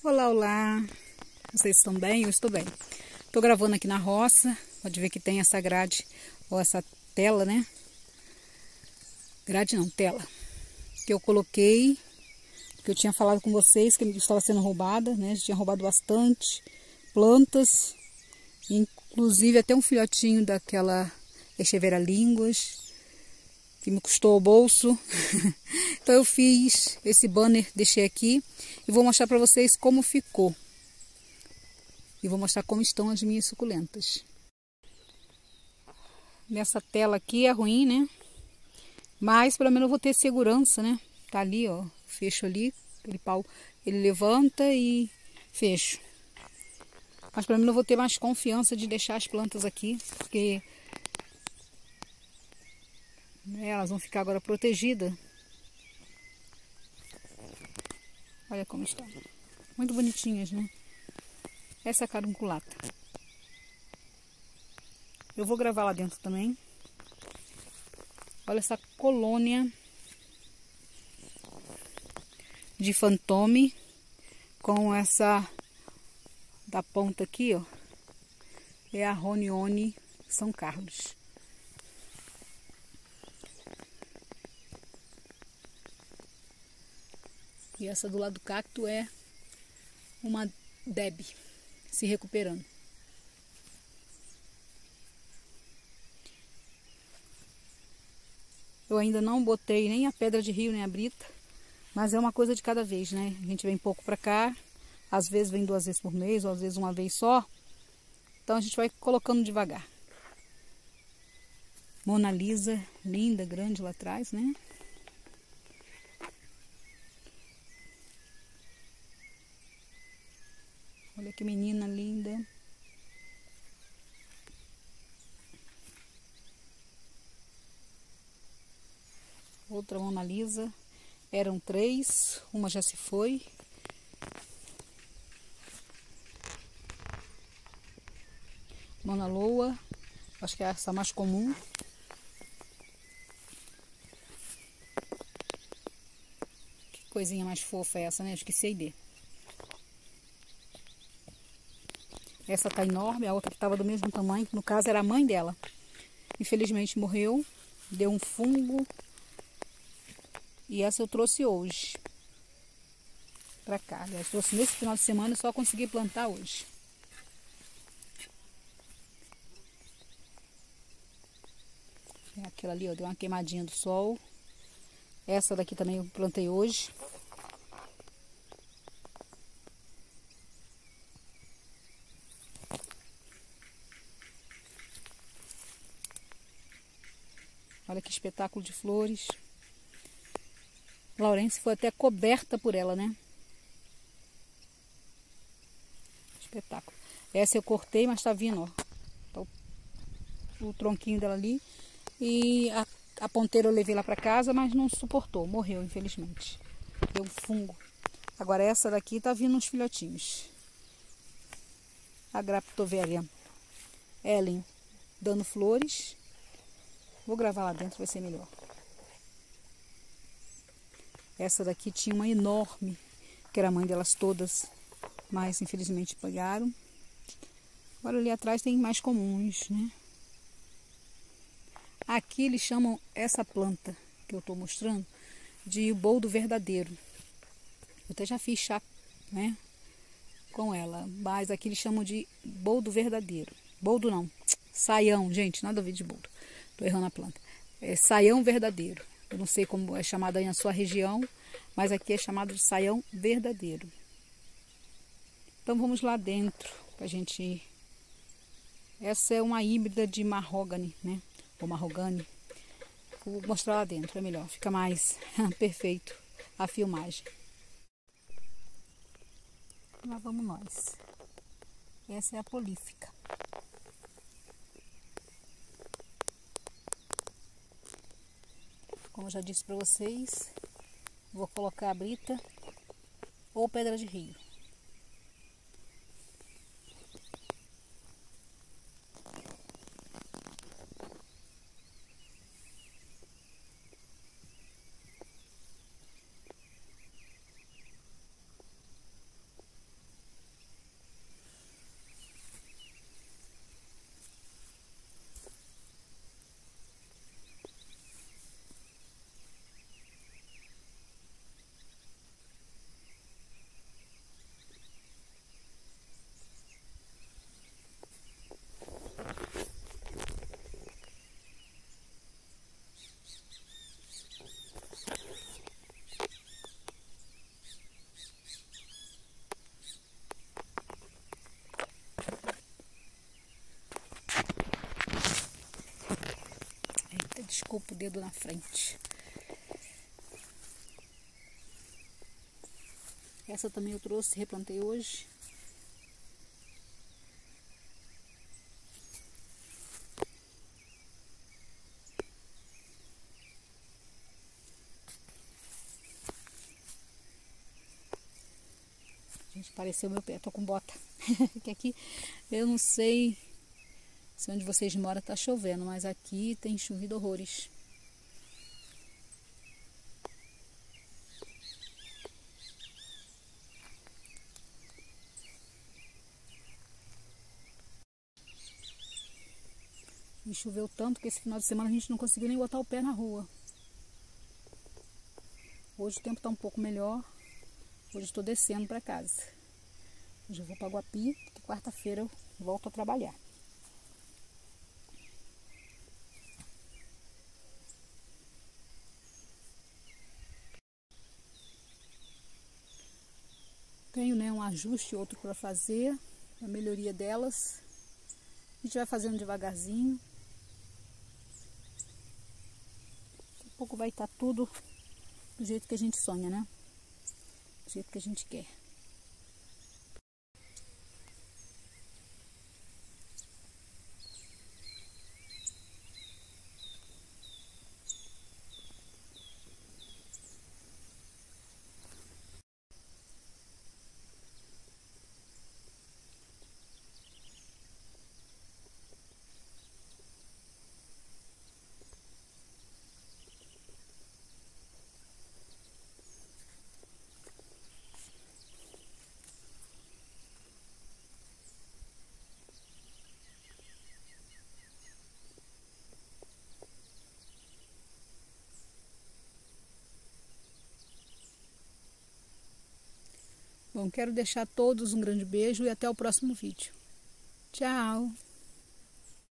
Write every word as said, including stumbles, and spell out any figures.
Olá, olá! Vocês estão bem? Eu estou bem. Estou gravando aqui na roça. Pode ver que tem essa grade, ou essa tela, né? Grade não, tela. Que eu coloquei, que eu tinha falado com vocês que estava sendo roubada, né? Já tinha roubado bastante plantas, inclusive até um filhotinho daquela Echeveria linguas, que me custou o bolso. Então eu fiz esse banner, deixei aqui e vou mostrar para vocês como ficou. E vou mostrar como estão as minhas suculentas. Nessa tela aqui é ruim, né? Mas pelo menos eu vou ter segurança, né? Tá ali, ó, fecho ali, aquele pau, ele levanta e fecho. Mas pelo menos eu vou ter mais confiança de deixar as plantas aqui, porque né, elas vão ficar agora protegidas. Olha como estão. Muito bonitinhas, né? Essa é a carunculata. Eu vou gravar lá dentro também. Olha essa colônia de fantome com essa da ponta aqui, ó. É a Ronione São Carlos. E essa do lado do cacto é uma Deb se recuperando. Eu ainda não botei nem a pedra de rio, nem a brita, mas é uma coisa de cada vez, né? A gente vem pouco pra cá, às vezes vem duas vezes por mês, ou às vezes uma vez só. Então a gente vai colocando devagar. Mona Lisa, linda, grande lá atrás, né? Olha que menina linda. Outra Mona Lisa. Eram três, uma já se foi. Mona Loa, acho que é essa mais comum. Que coisinha mais fofa é essa, né? Esqueci a ideia. Essa tá enorme, a outra que tava do mesmo tamanho, no caso era a mãe dela. Infelizmente morreu, deu um fungo. E essa eu trouxe hoje pra cá. Aliás, trouxe nesse final de semana e só consegui plantar hoje. É aquela ali, ó, deu uma queimadinha do sol. Essa daqui também eu plantei hoje. Olha que espetáculo de flores. Laurence foi até coberta por ela, né? Espetáculo. Essa eu cortei, mas tá vindo, ó. Tá o, o tronquinho dela ali. E a, a ponteira eu levei lá pra casa, mas não suportou. Morreu, infelizmente. Deu um fungo. Agora essa daqui tá vindo uns filhotinhos. A Graptoveria Ellen dando flores. Vou gravar lá dentro, vai ser melhor. Essa daqui tinha uma enorme, que era a mãe delas todas, mas infelizmente pegaram. Agora ali atrás tem mais comuns, né? Aqui eles chamam essa planta que eu estou mostrando de boldo verdadeiro. Eu até já fiz chá, né, com ela, mas aqui eles chamam de boldo verdadeiro. Boldo não, saião, gente, nada a ver de boldo. Tô errando a planta. É saião verdadeiro. Eu não sei como é chamada aí na sua região, mas aqui é chamado de saião verdadeiro. Então vamos lá dentro pra gente ir. Essa é uma híbrida de mahogany, né? Ou mahogany. Vou mostrar lá dentro, é melhor, fica mais perfeito a filmagem. Lá vamos nós. Essa é a polífica. Como eu já disse para vocês, vou colocar a brita ou pedra de rio. ficou com o dedo na frente. Essa também eu trouxe, replantei hoje. Gente, pareceu meu pé, tô com bota. Que aqui eu não sei se onde vocês moram tá chovendo, mas aqui tem chovido horrores. E choveu tanto que esse final de semana a gente não conseguiu nem botar o pé na rua. Hoje o tempo tá um pouco melhor. Hoje estou descendo para casa. Hoje eu vou para Guapi, porque quarta-feira eu volto a trabalhar. Tenho, né, um ajuste outro para fazer, a melhoria delas. A gente vai fazendo devagarzinho. Daqui a pouco vai estar tudo do jeito que a gente sonha, né? Do jeito que a gente quer. Bom, quero deixar a todos um grande beijo e até o próximo vídeo. Tchau!